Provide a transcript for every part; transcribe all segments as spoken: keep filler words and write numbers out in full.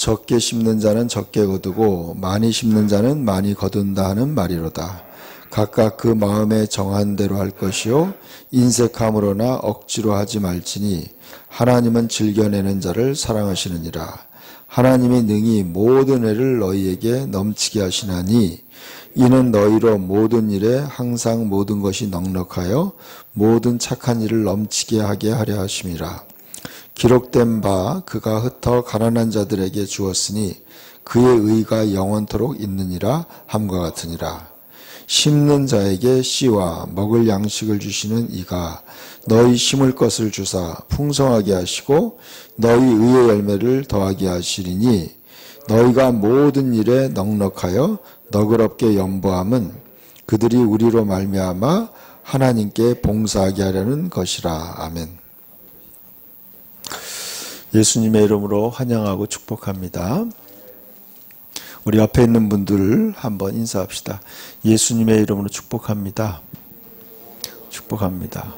적게 심는 자는 적게 거두고 많이 심는 자는 많이 거둔다 하는 말이로다. 각각 그 마음에 정한 대로 할 것이요 인색함으로나 억지로 하지 말지니 하나님은 즐겨내는 자를 사랑하시느니라. 하나님이 능히 모든 애를 너희에게 넘치게 하시나니 이는 너희로 모든 일에 항상 모든 것이 넉넉하여 모든 착한 일을 넘치게 하게 하려 하심이라. 기록된 바 그가 흩어 가난한 자들에게 주었으니 그의 의가 영원토록 있느니라 함과 같으니라. 심는 자에게 씨와 먹을 양식을 주시는 이가 너희 심을 것을 주사 풍성하게 하시고 너희 의의 열매를 더하게 하시리니 너희가 모든 일에 넉넉하여 너그럽게 연보함은 그들이 우리로 말미암아 하나님께 봉사하게 하려는 것이라. 아멘. 예수님의 이름으로 환영하고 축복합니다. 우리 옆에 있는 분들 한번 인사합시다. 예수님의 이름으로 축복합니다. 축복합니다.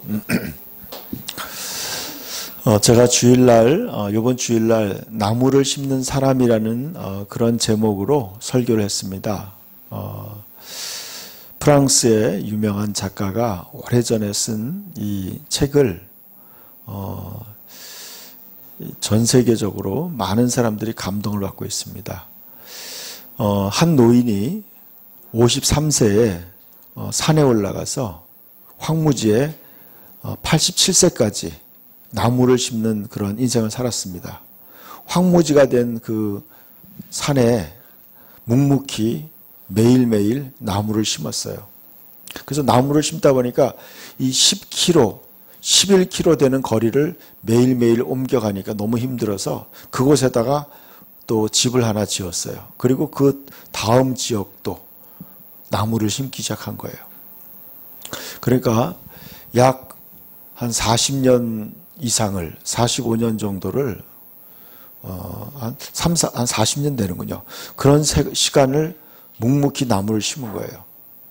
어, 제가 주일날, 어, 이번 주일날 나무를 심는 사람이라는 어, 그런 제목으로 설교를 했습니다. 어, 프랑스의 유명한 작가가 오래전에 쓴 이 책을 어, 전 세계적으로 많은 사람들이 감동을 받고 있습니다. 어, 한 노인이 오십삼 세에 어, 산에 올라가서 황무지에 어, 팔십칠 세까지 나무를 심는 그런 인생을 살았습니다. 황무지가 된 그 산에 묵묵히 매일매일 나무를 심었어요. 그래서 나무를 심다 보니까 이 십 킬로미터, 십일 킬로미터 되는 거리를 매일매일 옮겨가니까 너무 힘들어서 그곳에다가 또 집을 하나 지었어요. 그리고 그 다음 지역도 나무를 심기 시작한 거예요. 그러니까 약 한 사십 년 이상을, 사십오 년 정도를 어, 한 삼, 사, 한 사십 년 되는군요. 그런 세, 시간을 묵묵히 나무를 심은 거예요.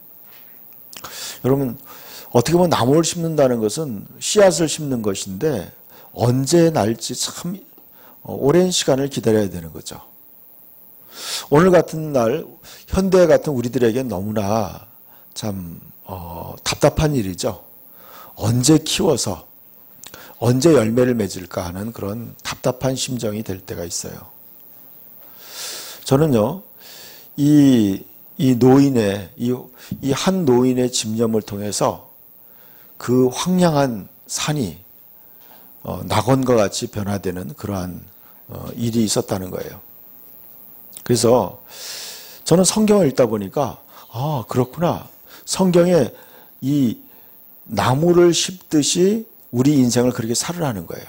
여러분, 어떻게 보면 나무를 심는다는 것은 씨앗을 심는 것인데 언제 날지 참 오랜 시간을 기다려야 되는 거죠. 오늘 같은 날 현대 같은 우리들에게 너무나 참 어, 답답한 일이죠. 언제 키워서 언제 열매를 맺을까 하는 그런 답답한 심정이 될 때가 있어요. 저는요, 이, 이 노인의, 이, 이 한 노인의 집념을 통해서 그 황량한 산이 어, 낙원과 같이 변화되는 그러한 어, 일이 있었다는 거예요. 그래서 저는 성경을 읽다 보니까 아, 그렇구나. 성경에 이 나무를 심듯이 우리 인생을 그렇게 살으라는 거예요.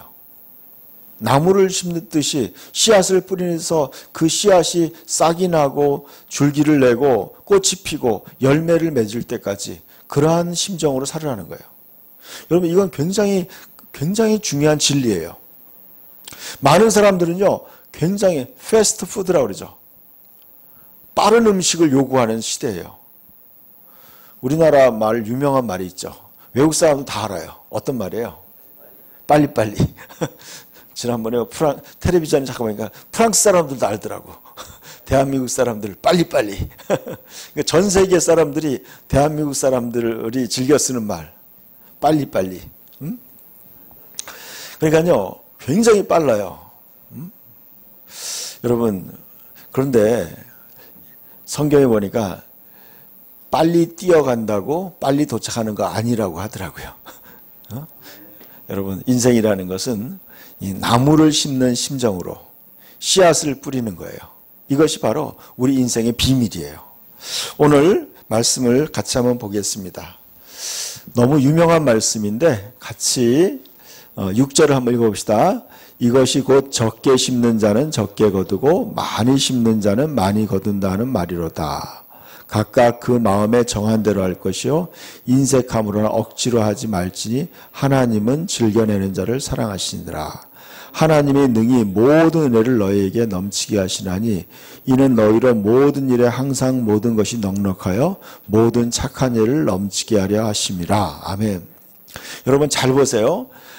나무를 심듯이 씨앗을 뿌리면서 그 씨앗이 싹이 나고 줄기를 내고 꽃이 피고 열매를 맺을 때까지 그러한 심정으로 살으라는 거예요. 여러분, 이건 굉장히 굉장히 중요한 진리예요. 많은 사람들은요, 굉장히 패스트푸드라고 그러죠. 빠른 음식을 요구하는 시대예요. 우리나라 말, 유명한 말이 있죠. 외국 사람도 다 알아요. 어떤 말이에요? 빨리빨리. 지난번에 프랑, 텔레비전에 잠깐 보니까 프랑스 사람들도 알더라고. 대한민국 사람들 빨리빨리. 전 세계 사람들이 대한민국 사람들이 즐겨 쓰는 말. 빨리빨리. 음? 그러니까요, 굉장히 빨라요. 음? 여러분, 그런데 성경에 보니까 빨리 뛰어간다고 빨리 도착하는 거 아니라고 하더라고요. 어? 여러분, 인생이라는 것은 이 나무를 심는 심정으로 씨앗을 뿌리는 거예요. 이것이 바로 우리 인생의 비밀이에요. 오늘 말씀을 같이 한번 보겠습니다. 너무 유명한 말씀인데 같이 육 절을 한번 읽어봅시다. 이것이 곧 적게 심는 자는 적게 거두고 많이 심는 자는 많이 거둔다는 말이로다. 각각 그 마음에 정한 대로 할 것이요 인색함으로나 억지로 하지 말지니 하나님은 즐겨내는 자를 사랑하시니라. 하나님의 능히 모든 은혜를 너희에게 넘치게 하시나니 이는 너희로 모든 일에 항상 모든 것이 넉넉하여 모든 착한 일을 넘치게 하려 하심이라. 아멘. 여러분 잘 보세요.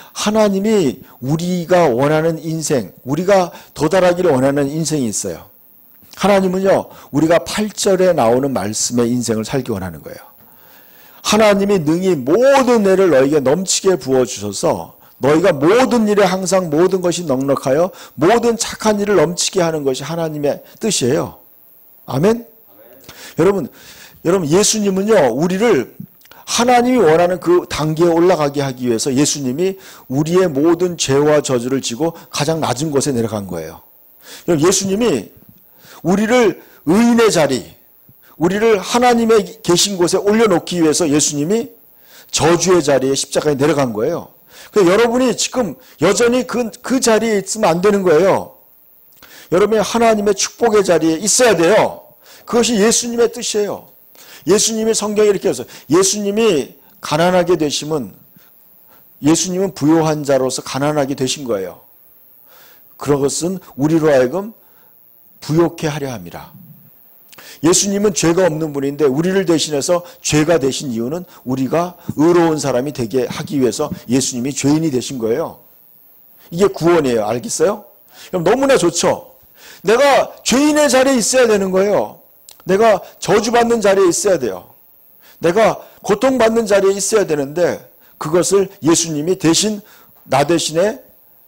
하나님이 우리가 원하는 인생, 우리가 도달하기를 원하는 인생이 있어요. 하나님은요, 우리가 팔 절에 나오는 말씀의 인생을 살기 원하는 거예요. 하나님이 능히 모든 애를 너에게 넘치게 부어주셔서 너희가 모든 일에 항상 모든 것이 넉넉하여 모든 착한 일을 넘치게 하는 것이 하나님의 뜻이에요. 아멘? 아멘. 여러분, 여러분 예수님은요, 우리를 하나님이 원하는 그 단계에 올라가게 하기 위해서 예수님이 우리의 모든 죄와 저주를 지고 가장 낮은 곳에 내려간 거예요. 예수님이 우리를 의인의 자리, 우리를 하나님의 계신 곳에 올려놓기 위해서 예수님이 저주의 자리에 십자가에 내려간 거예요. 그래서 여러분이 지금 여전히 그, 그 자리에 있으면 안 되는 거예요. 여러분이 하나님의 축복의 자리에 있어야 돼요. 그것이 예수님의 뜻이에요. 예수님이 성경에 이렇게 해서 예수님이 가난하게 되심은 예수님은 부요한 자로서 가난하게 되신 거예요. 그런 것은 우리로 하여금 부요케 하려 함이라. 예수님은 죄가 없는 분인데 우리를 대신해서 죄가 되신 이유는 우리가 의로운 사람이 되게 하기 위해서 예수님이 죄인이 되신 거예요. 이게 구원이에요. 알겠어요? 그럼 너무나 좋죠. 내가 죄인의 자리에 있어야 되는 거예요. 내가 저주받는 자리에 있어야 돼요. 내가 고통받는 자리에 있어야 되는데 그것을 예수님이 대신 나 대신에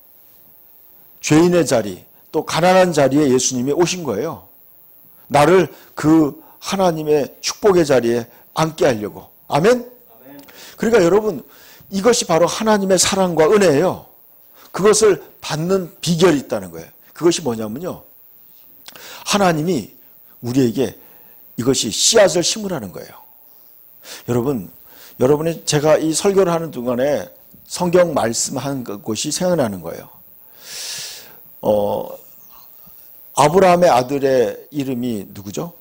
죄인의 자리, 또 가난한 자리에 예수님이 오신 거예요. 나를 그 하나님의 축복의 자리에 앉게 하려고. 아멘? 아멘. 그러니까 여러분, 이것이 바로 하나님의 사랑과 은혜예요. 그것을 받는 비결이 있다는 거예요. 그것이 뭐냐면요, 하나님이 우리에게 이것이 씨앗을 심으라는 거예요. 여러분, 여러분이 제가 이 설교를 하는 동안에 성경 말씀한 곳이 생각나는 거예요. 어, 아브라함의 아들의 이름이 누구죠?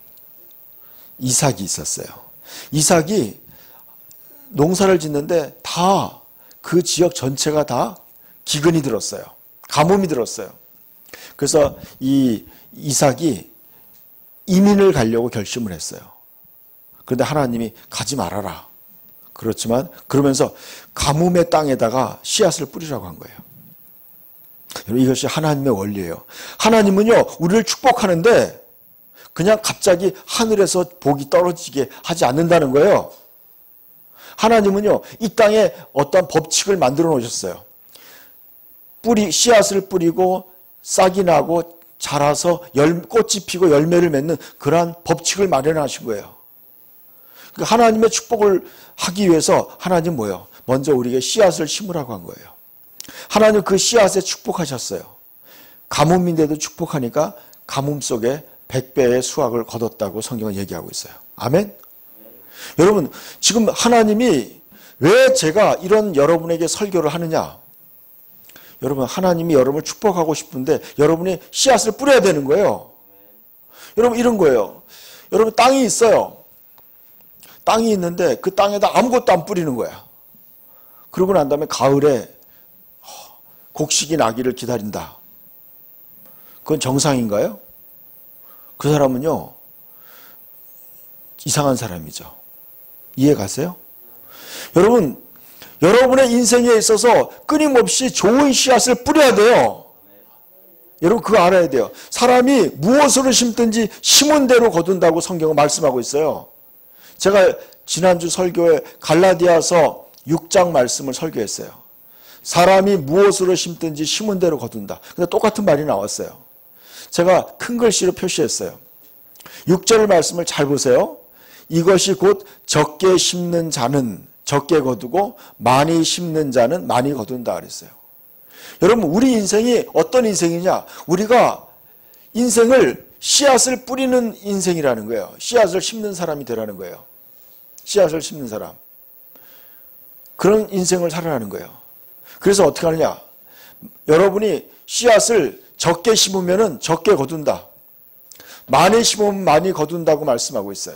이삭이 있었어요. 이삭이 농사를 짓는데 다 그 지역 전체가 다 기근이 들었어요. 가뭄이 들었어요. 그래서 이 이삭이 이민을 가려고 결심을 했어요. 그런데 하나님이 가지 말아라. 그렇지만 그러면서 가뭄의 땅에다가 씨앗을 뿌리라고 한 거예요. 이것이 하나님의 원리예요. 하나님은요, 우리를 축복하는데 그냥 갑자기 하늘에서 복이 떨어지게 하지 않는다는 거예요. 하나님은요, 이 땅에 어떤 법칙을 만들어 놓으셨어요. 뿌리, 씨앗을 뿌리고 싹이 나고 자라서 열, 꽃이 피고 열매를 맺는 그러한 법칙을 마련하신 거예요. 그러니까 하나님의 축복을 하기 위해서 하나님 뭐예요? 먼저 우리에게 씨앗을 심으라고 한 거예요. 하나님 그 씨앗에 축복하셨어요. 가뭄인데도 축복하니까 가뭄 속에 백 배의 수확을 거뒀다고 성경은 얘기하고 있어요. 아멘? 여러분, 지금 하나님이 왜 제가 이런 여러분에게 설교를 하느냐? 여러분, 하나님이 여러분을 축복하고 싶은데 여러분이 씨앗을 뿌려야 되는 거예요. 여러분, 이런 거예요. 여러분, 땅이 있어요. 땅이 있는데 그 땅에다 아무것도 안 뿌리는 거야. 그러고 난 다음에 가을에 곡식이 나기를 기다린다. 그건 정상인가요? 그 사람은요, 이상한 사람이죠. 이해 가세요? 여러분, 여러분의 인생에 있어서 끊임없이 좋은 씨앗을 뿌려야 돼요. 여러분, 그거 알아야 돼요. 사람이 무엇으로 심든지 심은 대로 거둔다고 성경은 말씀하고 있어요. 제가 지난주 설교에 갈라디아서 육 장 말씀을 설교했어요. 사람이 무엇으로 심든지 심은 대로 거둔다. 근데 똑같은 말이 나왔어요. 제가 큰 글씨로 표시했어요. 육 절 말씀을 잘 보세요. 이것이 곧 적게 심는 자는 적게 거두고 많이 심는 자는 많이 거둔다 그랬어요. 여러분, 우리 인생이 어떤 인생이냐? 우리가 인생을 씨앗을 뿌리는 인생이라는 거예요. 씨앗을 심는 사람이 되라는 거예요. 씨앗을 심는 사람. 그런 인생을 살아가는 거예요. 그래서 어떻게 하느냐? 여러분이 씨앗을 적게 심으면 적게 거둔다. 많이 심으면 많이 거둔다고 말씀하고 있어요.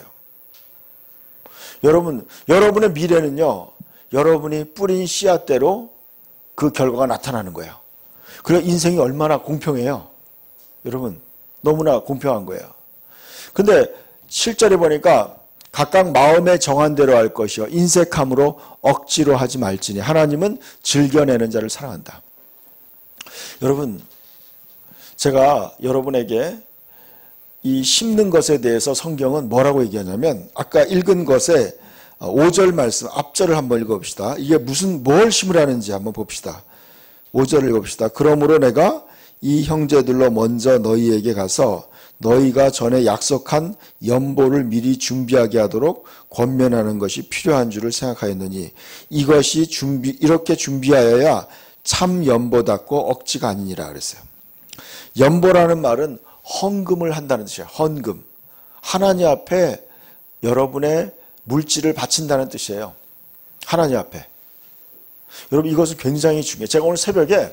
여러분, 여러분의 미래는요, 여러분이 뿌린 씨앗대로 그 결과가 나타나는 거예요. 그래, 인생이 얼마나 공평해요. 여러분, 너무나 공평한 거예요. 근데 칠 절에 보니까 각각 마음에 정한 대로 할 것이요 인색함으로 억지로 하지 말지니 하나님은 즐겨내는 자를 사랑한다. 여러분, 제가 여러분에게 이 심는 것에 대해서 성경은 뭐라고 얘기하냐면 아까 읽은 것에 오 절 말씀 앞절을 한번 읽어봅시다. 이게 무슨 뭘 심으라는지 한번 봅시다. 오 절을 읽어봅시다. 그러므로 내가 이 형제들로 먼저 너희에게 가서 너희가 전에 약속한 연보를 미리 준비하게 하도록 권면하는 것이 필요한 줄을 생각하였느니 이것이 준비 이렇게 준비하여야 참 연보답고 억지가 아니니라 그랬어요. 연보라는 말은 헌금을 한다는 뜻이에요. 헌금. 하나님 앞에 여러분의 물질을 바친다는 뜻이에요. 하나님 앞에. 여러분 이것은 굉장히 중요해요. 제가 오늘 새벽에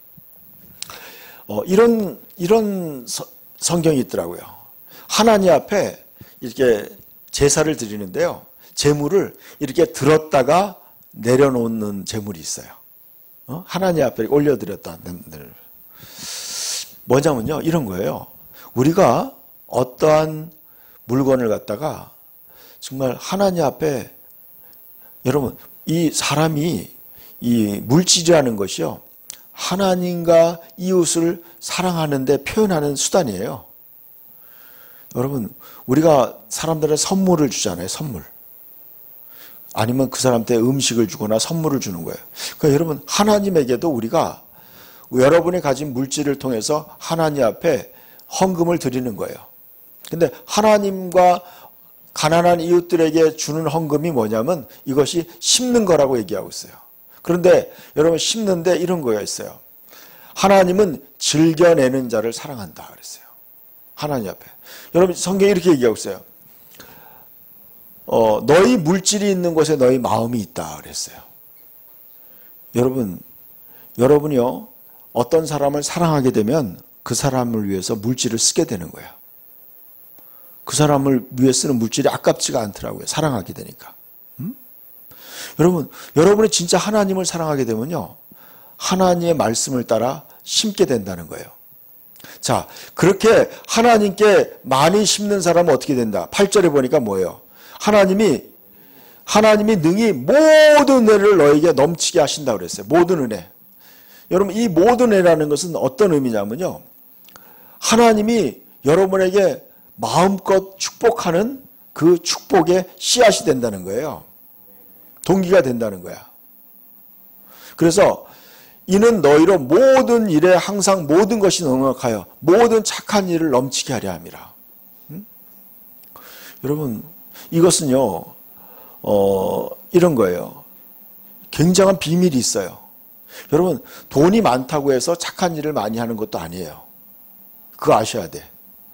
어, 이런 이런 서, 성경이 있더라고요. 하나님 앞에 이렇게 제사를 드리는데요. 제물을 이렇게 들었다가 내려놓는 제물이 있어요. 어? 하나님 앞에 올려드렸다. 뭐냐면요. 이런 거예요. 우리가 어떠한 물건을 갖다가 정말 하나님 앞에 여러분 이 사람이 이 물질이라는 것이요. 하나님과 이웃을 사랑하는데 표현하는 수단이에요. 여러분 우리가 사람들의 선물을 주잖아요. 선물. 아니면 그 사람한테 음식을 주거나 선물을 주는 거예요. 그러니까 여러분 하나님에게도 우리가 여러분이 가진 물질을 통해서 하나님 앞에 헌금을 드리는 거예요. 근데 하나님과 가난한 이웃들에게 주는 헌금이 뭐냐면 이것이 심는 거라고 얘기하고 있어요. 그런데 여러분 심는데 이런 거가 있어요. 하나님은 즐겨내는 자를 사랑한다 그랬어요. 하나님 앞에. 여러분 성경이 이렇게 얘기하고 있어요. 어, 너희 물질이 있는 곳에 너희 마음이 있다 그랬어요. 여러분, 여러분이요 어떤 사람을 사랑하게 되면 그 사람을 위해서 물질을 쓰게 되는 거예요. 그 사람을 위해 쓰는 물질이 아깝지가 않더라고요. 사랑하게 되니까. 음? 여러분, 여러분이 진짜 하나님을 사랑하게 되면요. 하나님의 말씀을 따라 심게 된다는 거예요. 자, 그렇게 하나님께 많이 심는 사람은 어떻게 된다? 팔 절에 보니까 뭐예요? 하나님이, 하나님이 능히 모든 은혜를 너에게 넘치게 하신다고 그랬어요. 모든 은혜. 여러분, 이 모든 은혜라는 것은 어떤 의미냐면요. 하나님이 여러분에게 마음껏 축복하는 그 축복의 씨앗이 된다는 거예요. 동기가 된다는 거야. 그래서 이는 너희로 모든 일에 항상 모든 것이 넉넉하여 모든 착한 일을 넘치게 하려 함이라. 음? 여러분 이것은요 어, 이런 거예요. 굉장한 비밀이 있어요. 여러분 돈이 많다고 해서 착한 일을 많이 하는 것도 아니에요. 그거 아셔야 돼.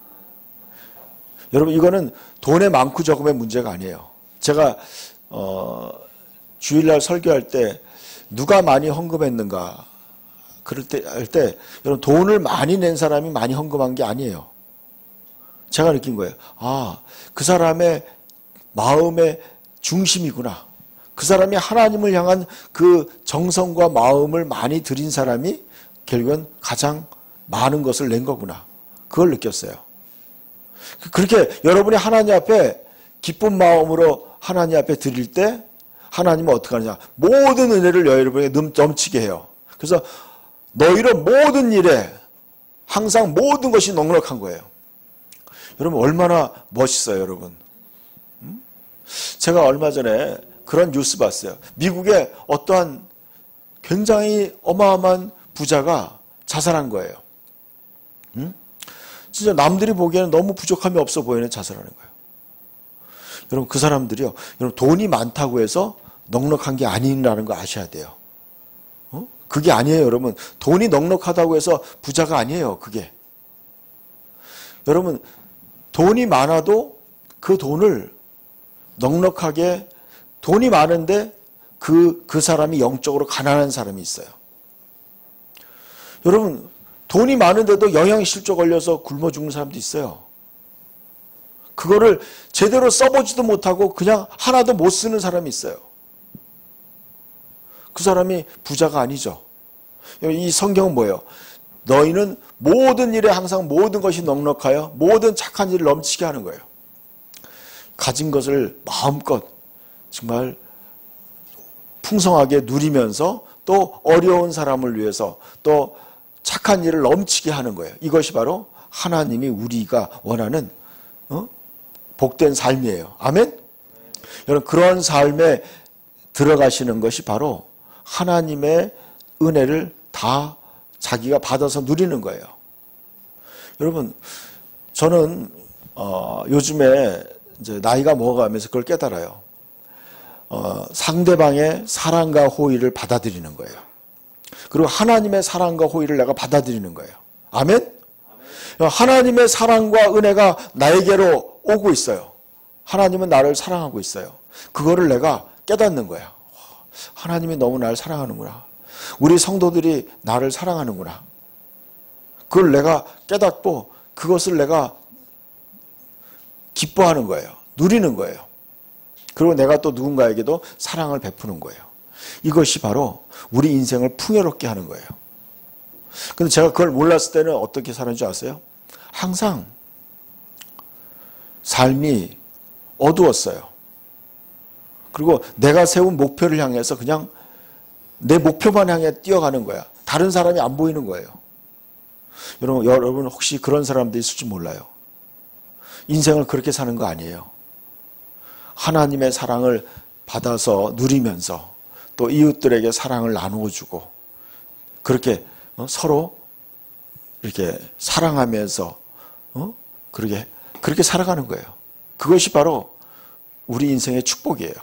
여러분 이거는 돈의 많고 적음의 문제가 아니에요. 제가 어, 주일날 설교할 때 누가 많이 헌금했는가 그럴 때 할 때 여러분 돈을 많이 낸 사람이 많이 헌금한 게 아니에요. 제가 느낀 거예요. 아, 그 사람의 마음의 중심이구나. 그 사람이 하나님을 향한 그 정성과 마음을 많이 들인 사람이 결국은 가장 많은 것을 낸 거구나. 그걸 느꼈어요. 그렇게 여러분이 하나님 앞에 기쁜 마음으로 하나님 앞에 드릴 때 하나님은 어떻게 하느냐. 모든 은혜를 여러분에게 넘치게 해요. 그래서 너희로 모든 일에 항상 모든 것이 넉넉한 거예요. 여러분 얼마나 멋있어요 여러분. 제가 얼마 전에 그런 뉴스 봤어요. 미국의 어떠한 굉장히 어마어마한 부자가 자살한 거예요. 응? 진짜 남들이 보기에는 너무 부족함이 없어 보이는 자살하는 거예요. 여러분 그 사람들이요. 여러분 돈이 많다고 해서 넉넉한 게 아니라는 거 아셔야 돼요. 어? 그게 아니에요 여러분. 돈이 넉넉하다고 해서 부자가 아니에요. 그게. 여러분 돈이 많아도 그 돈을 넉넉하게 돈이 많은데 그, 그 사람이 영적으로 가난한 사람이 있어요. 여러분 돈이 많은데도 영양실조 걸려서 굶어 죽는 사람도 있어요. 그거를 제대로 써보지도 못하고 그냥 하나도 못 쓰는 사람이 있어요. 그 사람이 부자가 아니죠. 이 성경은 뭐예요? 너희는 모든 일에 항상 모든 것이 넉넉하여 모든 착한 일을 넘치게 하는 거예요. 가진 것을 마음껏 정말 풍성하게 누리면서 또 어려운 사람을 위해서 또 착한 일을 넘치게 하는 거예요. 이것이 바로 하나님이 우리가 원하는 어? 복된 삶이에요. 아멘? 여러분, 그런 삶에 들어가시는 것이 바로 하나님의 은혜를 다 자기가 받아서 누리는 거예요. 여러분, 저는 어, 요즘에 이제 나이가 먹어가면서 그걸 깨달아요. 어, 상대방의 사랑과 호의를 받아들이는 거예요. 그리고 하나님의 사랑과 호의를 내가 받아들이는 거예요. 아멘? 아멘. 하나님의 사랑과 은혜가 나에게로 오고 있어요. 하나님은 나를 사랑하고 있어요. 그거를 내가 깨닫는 거야. 하나님이 너무 나를 사랑하는구나. 우리 성도들이 나를 사랑하는구나. 그걸 내가 깨닫고 그것을 내가 기뻐하는 거예요. 누리는 거예요. 그리고 내가 또 누군가에게도 사랑을 베푸는 거예요. 이것이 바로 우리 인생을 풍요롭게 하는 거예요. 근데 제가 그걸 몰랐을 때는 어떻게 살았는 줄 아세요? 항상 삶이 어두웠어요. 그리고 내가 세운 목표를 향해서 그냥 내 목표만 향해 뛰어가는 거야. 다른 사람이 안 보이는 거예요. 여러분, 여러분 혹시 그런 사람도 있을지 몰라요. 인생을 그렇게 사는 거 아니에요. 하나님의 사랑을 받아서 누리면서 또 이웃들에게 사랑을 나누어 주고 그렇게 서로 이렇게 사랑하면서 어? 그렇게 그렇게 살아가는 거예요. 그것이 바로 우리 인생의 축복이에요.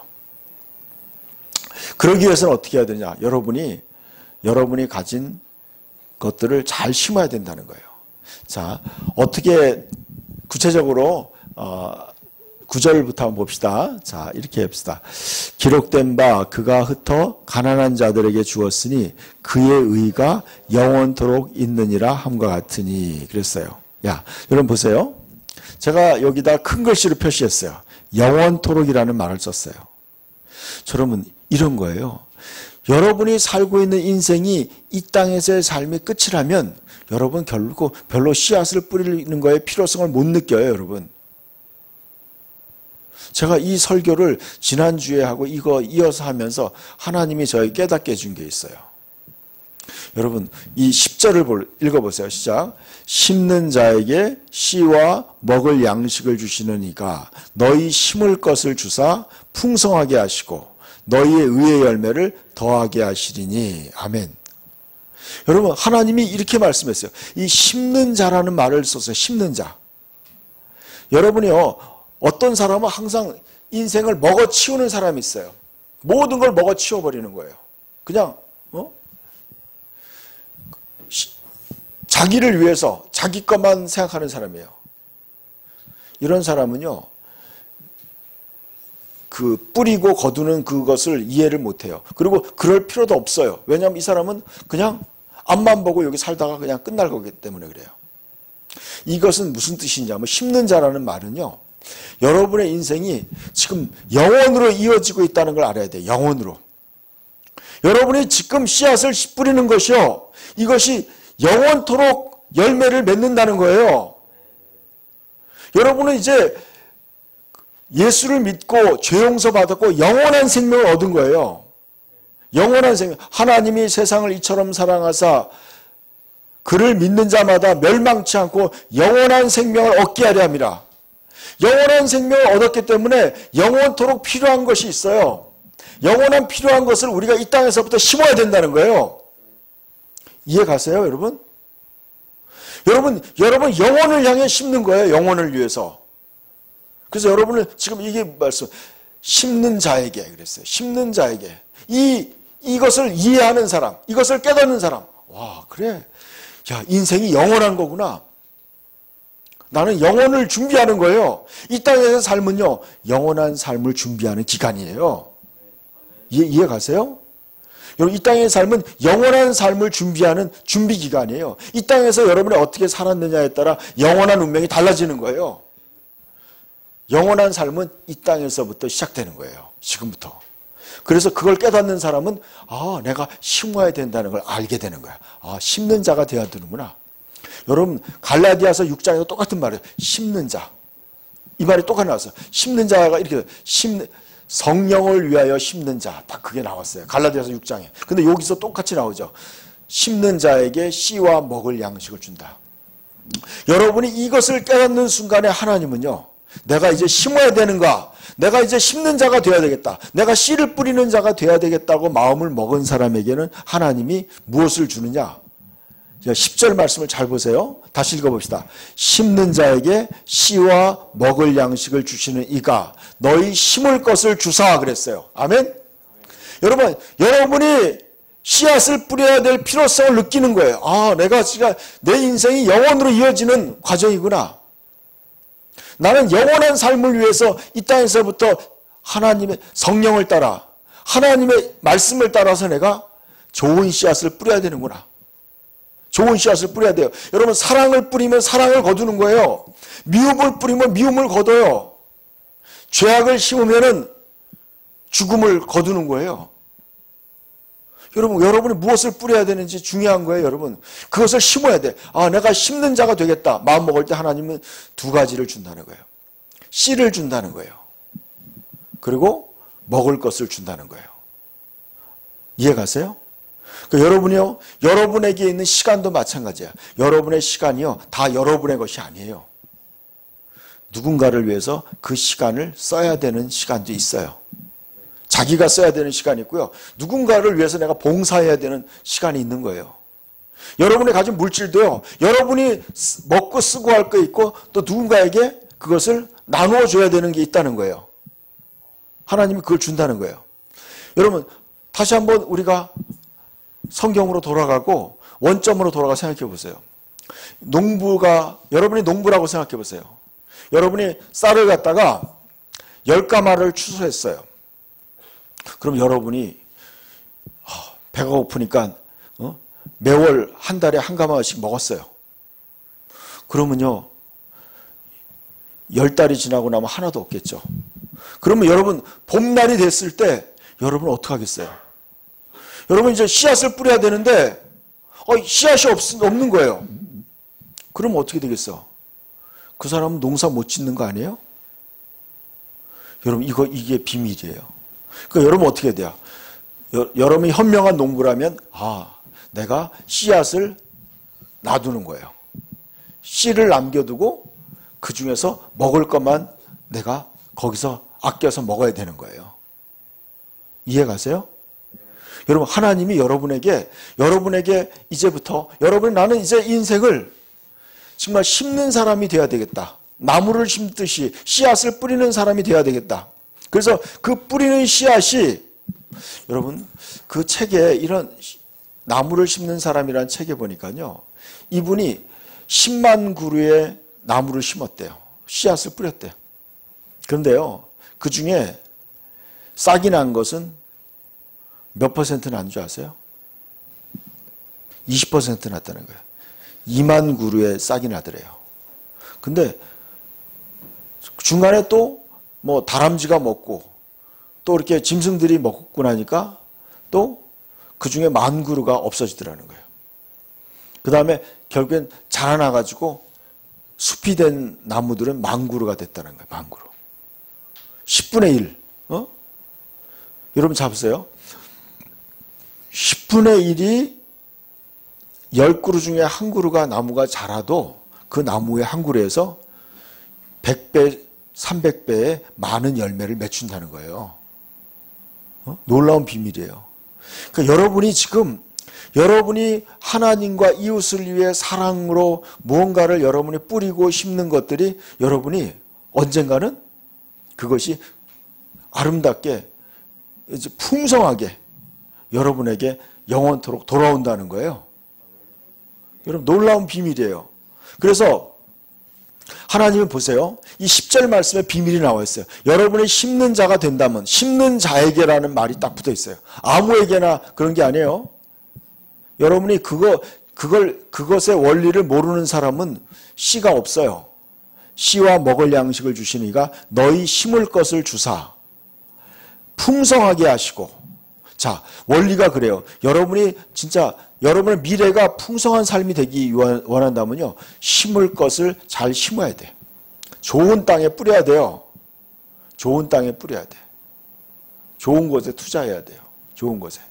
그러기 위해서는 어떻게 해야 되냐? 여러분이 여러분이 가진 것들을 잘 심어야 된다는 거예요. 자, 어떻게 구체적으로 어, 구 절부터 한번 봅시다. 자, 이렇게 합시다. 기록된 바 그가 흩어 가난한 자들에게 주었으니 그의 의가 영원토록 있느니라 함과 같으니 그랬어요. 야, 여러분 보세요. 제가 여기다 큰 글씨로 표시했어요. 영원토록이라는 말을 썼어요. 여러분, 이런 거예요. 여러분이 살고 있는 인생이 이 땅에서의 삶이 끝이라면 여러분 결국 별로 씨앗을 뿌리는 거에 필요성을 못 느껴요, 여러분. 제가 이 설교를 지난주에 하고 이거 이어서 하면서 하나님이 저에게 깨닫게 해준 게 있어요. 여러분, 이 십 절을 읽어보세요. 시작. 심는 자에게 씨와 먹을 양식을 주시는 이가 너희 심을 것을 주사 풍성하게 하시고 너희의 의의 열매를 더하게 하시리니. 아멘. 여러분, 하나님이 이렇게 말씀했어요. 이 심는 자라는 말을 썼어요. 심는 자. 여러분이요, 어떤 사람은 항상 인생을 먹어치우는 사람이 있어요. 모든 걸 먹어치워버리는 거예요. 그냥 어? 자기를 위해서 자기 것만 생각하는 사람이에요. 이런 사람은요, 그 뿌리고 거두는 그것을 이해를 못해요. 그리고 그럴 필요도 없어요. 왜냐하면 이 사람은 그냥 앞만 보고 여기 살다가 그냥 끝날 거기 때문에 그래요. 이것은 무슨 뜻이냐면, 심는 자라는 말은요, 여러분의 인생이 지금 영원으로 이어지고 있다는 걸 알아야 돼요. 영원으로. 여러분이 지금 씨앗을 뿌리는 것이요, 이것이 영원토록 열매를 맺는다는 거예요. 여러분은 이제 예수를 믿고 죄 용서 받았고 영원한 생명을 얻은 거예요. 영원한 생명. 하나님이 세상을 이처럼 사랑하사 그를 믿는 자마다 멸망치 않고 영원한 생명을 얻게 하려 함이라. 영원한 생명을 얻었기 때문에 영원토록 필요한 것이 있어요. 영원한 필요한 것을 우리가 이 땅에서부터 심어야 된다는 거예요. 이해 가세요, 여러분? 여러분, 여러분 영혼을 향해 심는 거예요. 영혼을 위해서. 그래서 여러분은 지금 이게 말씀, 심는 자에게 그랬어요. 심는 자에게. 이, 이것을 이해하는 사람, 이것을 깨닫는 사람. 와, 그래. 야, 인생이 영원한 거구나. 나는 영혼을 준비하는 거예요. 이 땅에서 삶은요, 영원한 삶을 준비하는 기간이에요. 이해, 이해 가세요? 여러분, 이 땅의 삶은 영원한 삶을 준비하는 준비 기간이에요. 이 땅에서 여러분이 어떻게 살았느냐에 따라 영원한 운명이 달라지는 거예요. 영원한 삶은 이 땅에서부터 시작되는 거예요. 지금부터. 그래서 그걸 깨닫는 사람은 아, 내가 심어야 된다는 걸 알게 되는 거야. 아, 심는 자가 되어야 되는구나. 여러분, 갈라디아서 육 장에도 똑같은 말이에요. 심는 자. 이 말이 똑같이 나왔어요. 심는 자가 이렇게 심는 성령을 위하여 심는 자, 딱 그게 나왔어요. 갈라디아서 육 장에. 근데 여기서 똑같이 나오죠. 심는 자에게 씨와 먹을 양식을 준다. 여러분이 이것을 깨닫는 순간에 하나님은요, 내가 이제 심어야 되는가? 내가 이제 심는 자가 되어야 되겠다. 내가 씨를 뿌리는 자가 되어야 되겠다고 마음을 먹은 사람에게는 하나님이 무엇을 주느냐? 십 절 말씀을 잘 보세요. 다시 읽어봅시다. 심는 자에게 씨와 먹을 양식을 주시는 이가 너희 심을 것을 주사 그랬어요. 아멘? 여러분, 여러분이 씨앗을 뿌려야 될 필요성을 느끼는 거예요. 아, 내가 진짜 내 인생이 영원으로 이어지는 과정이구나. 나는 영원한 삶을 위해서 이 땅에서부터 하나님의 성령을 따라 하나님의 말씀을 따라서 내가 좋은 씨앗을 뿌려야 되는구나. 좋은 씨앗을 뿌려야 돼요. 여러분, 사랑을 뿌리면 사랑을 거두는 거예요. 미움을 뿌리면 미움을 거둬요. 죄악을 심으면 죽음을 거두는 거예요. 여러분, 여러분이 무엇을 뿌려야 되는지 중요한 거예요, 여러분. 그것을 심어야 돼. 아, 내가 심는 자가 되겠다. 마음 먹을 때 하나님은 두 가지를 준다는 거예요. 씨를 준다는 거예요. 그리고 먹을 것을 준다는 거예요. 이해가세요? 그러니까 여러분이요, 여러분에게 있는 시간도 마찬가지야. 여러분의 시간이요, 다 여러분의 것이 아니에요. 누군가를 위해서 그 시간을 써야 되는 시간도 있어요. 자기가 써야 되는 시간이 있고요. 누군가를 위해서 내가 봉사해야 되는 시간이 있는 거예요. 여러분이 가진 물질도요, 여러분이 먹고 쓰고 할 거 있고 또 누군가에게 그것을 나누어 줘야 되는 게 있다는 거예요. 하나님이 그걸 준다는 거예요. 여러분, 다시 한번 우리가 성경으로 돌아가고 원점으로 돌아가 생각해 보세요. 농부가, 여러분이 농부라고 생각해 보세요. 여러분이 쌀을 갖다가 열 가마를 추수했어요. 그럼 여러분이 배가 고프니까 어? 매월 한 달에 한 가마씩 먹었어요. 그러면요, 열 달이 지나고 나면 하나도 없겠죠. 그러면 여러분, 봄날이 됐을 때 여러분 어떻게 하겠어요? 여러분 이제 씨앗을 뿌려야 되는데 어, 씨앗이 없, 없는 거예요. 그럼 어떻게 되겠어? 그 사람은 농사 못 짓는 거 아니에요? 여러분, 이거 이게 비밀이에요. 그러니까 여러분 어떻게 해야 돼요? 여, 여러분이 현명한 농부라면 아, 내가 씨앗을 놔두는 거예요. 씨를 남겨두고 그 중에서 먹을 것만 내가 거기서 아껴서 먹어야 되는 거예요. 이해가세요? 여러분, 하나님이 여러분에게 여러분에게 이제부터 여러분, 나는 이제 인생을 정말 심는 사람이 되어야 되겠다. 나무를 심듯이 씨앗을 뿌리는 사람이 되어야 되겠다. 그래서 그 뿌리는 씨앗이, 여러분, 그 책에 이런 나무를 심는 사람이라는 책에 보니까요, 이분이 십만 그루의 나무를 심었대요. 씨앗을 뿌렸대요. 그런데요, 그 중에 싹이 난 것은 몇 퍼센트 난 줄 아세요? 이십 퍼센트 났다는 거예요. 이만 그루의 싹이 나더래요. 근데 중간에 또 뭐 다람쥐가 먹고 또 이렇게 짐승들이 먹고 나니까 또 그 중에 만 그루가 없어지더라는 거예요. 그 다음에 결국엔 자라나가지고 숲이 된 나무들은 만 그루가 됐다는 거예요. 만 그루. 십분의 일. 어? 여러분 잡으세요. 십분의 일이 열 그루 중에 한 그루가 나무가 자라도 그 나무의 한 그루에서 백 배, 삼백 배의 많은 열매를 맺춘다는 거예요. 어? 놀라운 비밀이에요. 그러니까 여러분이 지금 여러분이 하나님과 이웃을 위해 사랑으로 무언가를 여러분이 뿌리고 심는 것들이 여러분이 언젠가는 그것이 아름답게 이제 풍성하게 여러분에게 영원토록 돌아온다는 거예요. 여러분, 놀라운 비밀이에요. 그래서 하나님은 보세요. 이 십 절 말씀에 비밀이 나와 있어요. 여러분이 심는 자가 된다면, 심는 자에게라는 말이 딱 붙어 있어요. 아무에게나 그런 게 아니에요. 여러분이 그거, 그걸, 그것의 원리를 모르는 사람은 씨가 없어요. 씨와 먹을 양식을 주시니가 너희 심을 것을 주사 풍성하게 하시고. 자, 원리가 그래요. 여러분이 진짜 여러분의 미래가 풍성한 삶이 되기 원한다면요, 심을 것을 잘 심어야 돼. 좋은 땅에 뿌려야 돼요. 좋은 땅에 뿌려야 돼. 좋은 곳에 투자해야 돼요. 좋은 곳에.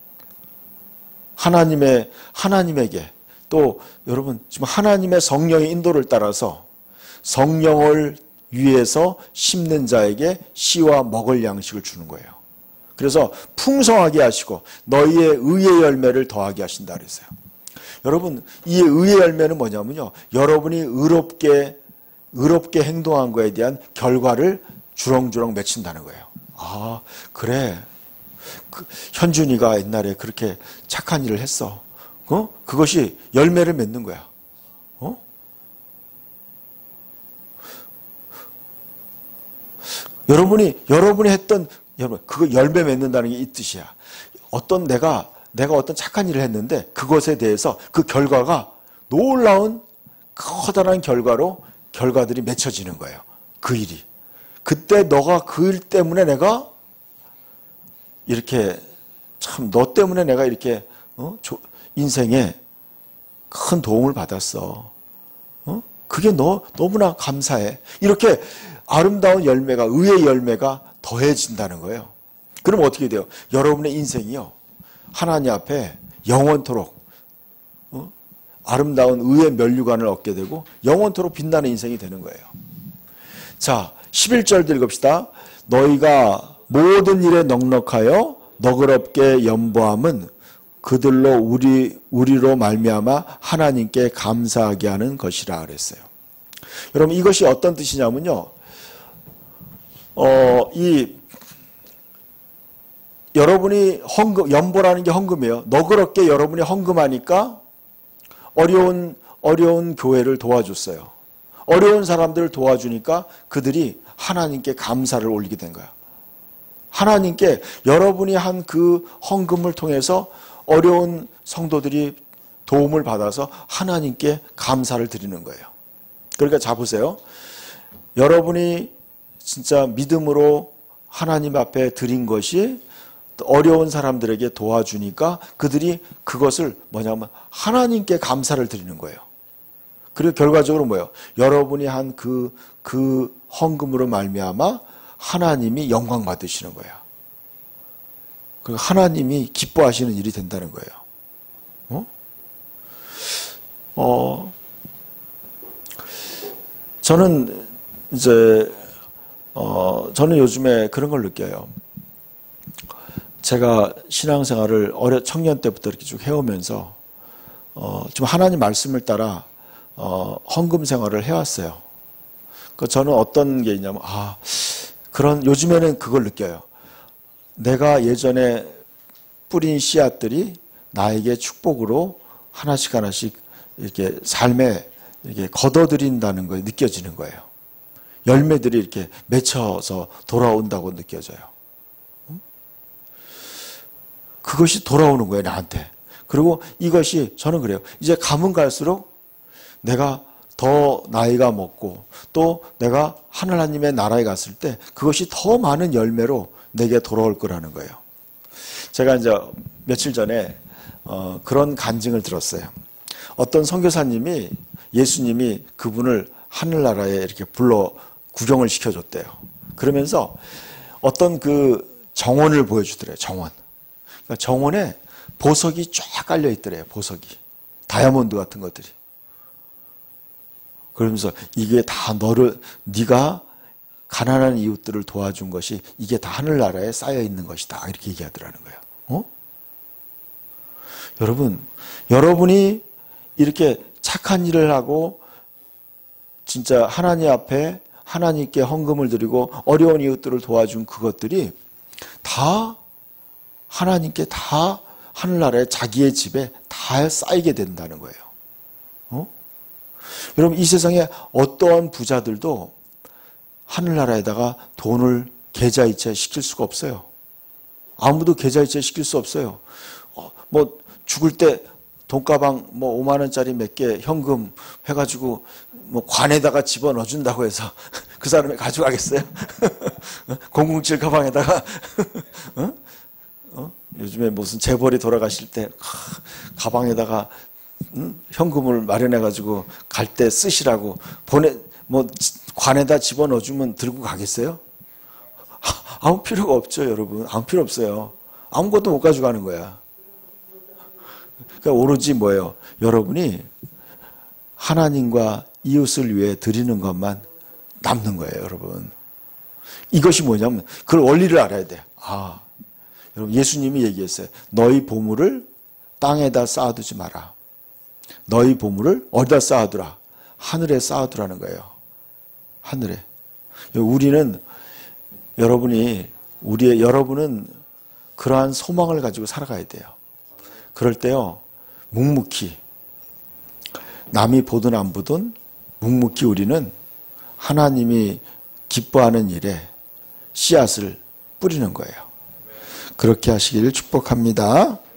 하나님의, 하나님에게 또 여러분 지금 하나님의 성령의 인도를 따라서 성령을 위해서 심는 자에게 씨와 먹을 양식을 주는 거예요. 그래서 풍성하게 하시고 너희의 의의 열매를 더하게 하신다 그랬어요. 여러분 이 의의 열매는 뭐냐면요. 여러분이 의롭게 의롭게 행동한 거에 대한 결과를 주렁주렁 맺힌다는 거예요. 아 그래. 그, 현준이가 옛날에 그렇게 착한 일을 했어. 어? 그것이 열매를 맺는 거야. 어? 여러분이 여러분이 했던 여러분 그거 열매 맺는다는 게 이 뜻이야. 어떤 내가 내가 어떤 착한 일을 했는데 그것에 대해서 그 결과가 놀라운 커다란 결과로 결과들이 맺혀지는 거예요. 그 일이. 그때 너가 그 일 때문에 내가 이렇게 참 너 때문에 내가 이렇게 어? 인생에 큰 도움을 받았어. 어? 그게 너 너무나 감사해. 이렇게 아름다운 열매가 의의 열매가 더해진다는 거예요. 그럼 어떻게 돼요? 여러분의 인생이요. 하나님 앞에 영원토록 어? 아름다운 의의 면류관을 얻게 되고 영원토록 빛나는 인생이 되는 거예요. 자, 십일 절 읽읍시다. 너희가 모든 일에 넉넉하여 너그럽게 연보함은 그들로 우리 우리로 말미암아 하나님께 감사하게 하는 것이라 그랬어요. 여러분 이것이 어떤 뜻이냐면요. 어, 이 여러분이 헌금 연보라는 게 헌금이에요. 너그럽게 여러분이 헌금하니까 어려운 어려운 교회를 도와줬어요. 어려운 사람들을 도와주니까 그들이 하나님께 감사를 올리게 된 거야. 하나님께 여러분이 한 그 헌금을 통해서 어려운 성도들이 도움을 받아서 하나님께 감사를 드리는 거예요. 그러니까 자 보세요. 여러분이 진짜 믿음으로 하나님 앞에 드린 것이 어려운 사람들에게 도와주니까 그들이 그것을 뭐냐면 하나님께 감사를 드리는 거예요. 그리고 결과적으로 뭐예요? 여러분이 한 그, 그 헌금으로 말미암아 하나님이 영광 받으시는 거예요. 그 하나님이 기뻐하시는 일이 된다는 거예요. 어? 어, 저는 이제, 어, 저는 요즘에 그런 걸 느껴요. 제가 신앙생활을 어려, 청년 때부터 이렇게 쭉 해오면서, 어, 좀 하나님 말씀을 따라, 어, 헌금 생활을 해왔어요. 그 저는 어떤 게 있냐면, 아, 그런, 요즘에는 그걸 느껴요. 내가 예전에 뿌린 씨앗들이 나에게 축복으로 하나씩 하나씩 이렇게 삶에 이렇게 걷어들인다는 거 느껴지는 거예요. 열매들이 이렇게 맺혀서 돌아온다고 느껴져요. 그것이 돌아오는 거예요, 나한테. 그리고 이것이 저는 그래요. 이제 가면 갈수록 내가 더 나이가 먹고 또 내가 하나님의 나라에 갔을 때 그것이 더 많은 열매로 내게 돌아올 거라는 거예요. 제가 이제 며칠 전에 어, 그런 간증을 들었어요. 어떤 선교사님이 예수님이 그분을 하늘나라에 이렇게 불러 구경을 시켜줬대요. 그러면서 어떤 그 정원을 보여주더래요. 정원. 그러니까 정원에 보석이 쫙 깔려 있더래요. 보석이. 다이아몬드 같은 것들이. 그러면서 이게 다 너를 네가 가난한 이웃들을 도와준 것이 이게 다 하늘나라에 쌓여 있는 것이다. 이렇게 얘기하더라는 거예요. 어? 여러분, 여러분이 이렇게 착한 일을 하고 진짜 하나님 앞에 하나님께 헌금을 드리고 어려운 이웃들을 도와준 그것들이 다 하나님께 다 하늘나라에 자기의 집에 다 쌓이게 된다는 거예요. 어? 여러분 이 세상에 어떠한 부자들도 하늘나라에다가 돈을 계좌이체 시킬 수가 없어요. 아무도 계좌이체 시킬 수 없어요. 어, 뭐 죽을 때 돈가방 뭐 오만 원짜리 몇 개 현금 해가지고 뭐 관에다가 집어 넣어준다고 해서 그 사람이 가져가겠어요? 공공칠 가방에다가 어? 어? 요즘에 무슨 재벌이 돌아가실 때 가방에다가 음? 현금을 마련해가지고 갈 때 쓰시라고 보내 뭐 관에다 집어넣어주면 들고 가겠어요? 아무 필요가 없죠, 여러분. 아무 필요 없어요. 아무것도 못 가져가는 거야. 그러니까 오로지 뭐예요? 여러분이 하나님과 이웃을 위해 드리는 것만 남는 거예요, 여러분. 이것이 뭐냐면 그 원리를 알아야 돼. 아, 여러분 예수님이 얘기했어요. 너희 보물을 땅에다 쌓아두지 마라. 너희 보물을 어디다 쌓아두라? 하늘에 쌓아두라는 거예요. 하늘에. 우리는 여러분이 우리의 여러분은 그러한 소망을 가지고 살아가야 돼요. 그럴 때요, 묵묵히 남이 보든 안 보든 묵묵히 우리는 하나님이 기뻐하는 일에 씨앗을 뿌리는 거예요. 그렇게 하시기를 축복합니다.